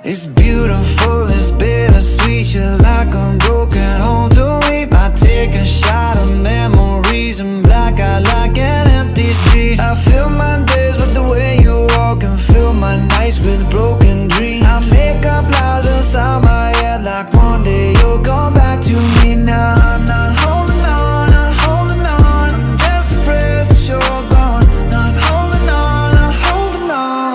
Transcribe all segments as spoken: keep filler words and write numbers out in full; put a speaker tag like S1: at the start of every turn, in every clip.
S1: It's beautiful, it's bittersweet. You're like a broken home to me. I take a shot of memories and black out like an empty street. I fill my days with the way you walk and fill my nights with broken dreams. I make up lies inside my head like one day you'll come back to me. Now I'm not holding on, not holding on. I'm just depressed that you're gone. Not holding on, not holding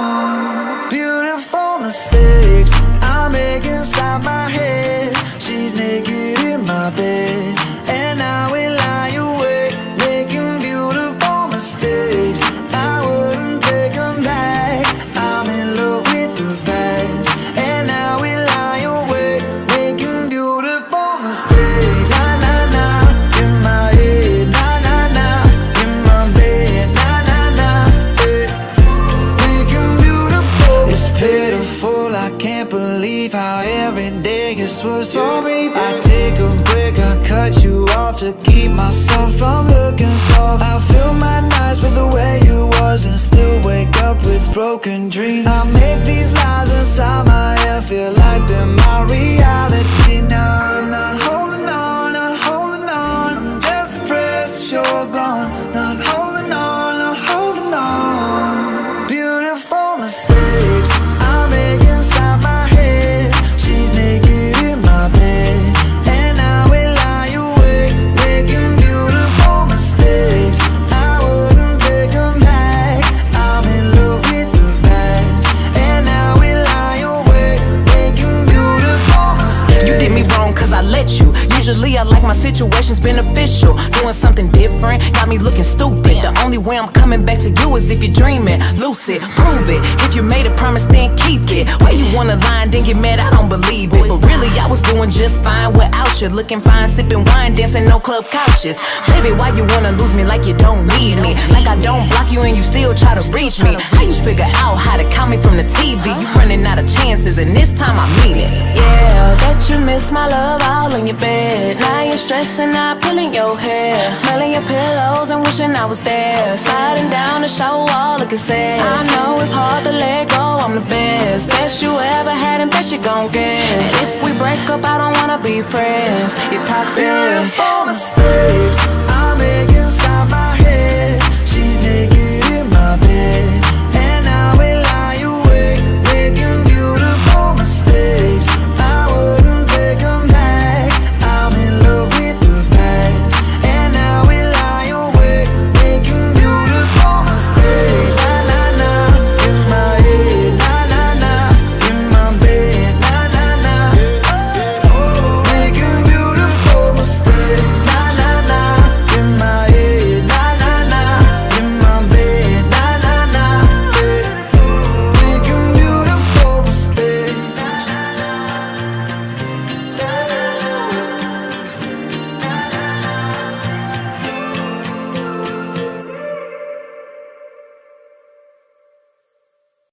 S1: on. Beautiful mistakes I make inside my head. She's naked in my bed and I will lie awake, making beautiful mistakes. I wouldn't take them back. I'm in love with the past and I will lie awake, making beautiful mistakes. Na na na, in my head. Na na na, in my bed. Na na na, eh. Making beautiful. It's pitiful, I can't believe how every day gets worse for me. I take a break, I cut you off to keep myself from looking soft. I fill my nights with the way you was and still wake up with broken dreams. I make these lies inside my head feel like they're my reality. Now I'm not holding on, not holding on. I'm just depressed that you're gone. Not holding on, not holding on. Beautiful mistakes I make inside my head. She's naked in my bed and I will lie awake, making beautiful mistakes. I wouldn't take them back. I'm in love with the past and I will lie awake, making beautiful mistakes.
S2: You did me wrong cause I let you. Usually I like my situations beneficial. Doing something different got me looking stupid. The only way I'm coming back to you is if you're dreaming. Lucid, prove it. If you made a promise, then keep it. Why you wanna lie and then get mad? I don't believe it. But really I was doing just fine without you. Looking fine, sipping wine, dancing no club couches. Baby, why you wanna lose me like you don't need me? Like I don't block you and you still try to reach me. How you figure out how to count me from the T V? You running out of chances and this time I mean it. Yeah, that you miss my love all in your bed. Now you're stressing out, pulling your hair, smelling your pillows and wishing I was there. Sliding down the shower wall looking sad. I know it's hard to let go, I'm the best. Best you ever had and best you gon' get. And if we break up, I don't wanna be friends. You're toxic.
S1: Beautiful mistakes